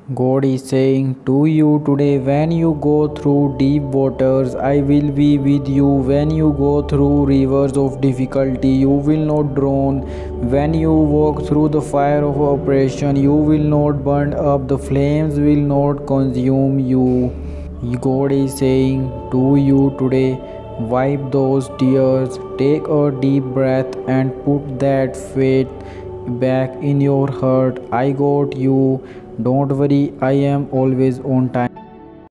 God is saying to you today, when you go through deep waters, I will be with you. When you go through rivers of difficulty, you will not drown. When you walk through the fire of oppression, you will not burn up. The flames will not consume you. God is saying to you today, wipe those tears, take a deep breath, and put that faith back in your heart. I got you. Don't worry, I am always on time.